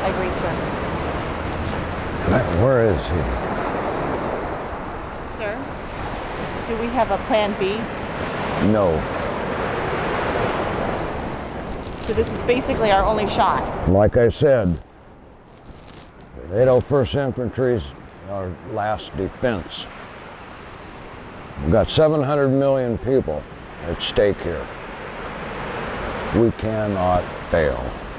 agree, sir. Where is he? Sir, do we have a plan B? No. So this is basically our only shot. Like I said, the 801st Infantry is our last defense. We've got 700 million people at stake here. We cannot fail.